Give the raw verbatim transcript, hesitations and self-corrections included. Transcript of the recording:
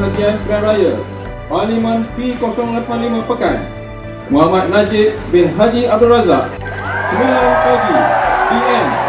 Bahagian Pilihan Raya Parlimen P kosong lapan lima Pekan, Muhammad Najib bin Haji Abdul Razak, sembilan pagi P M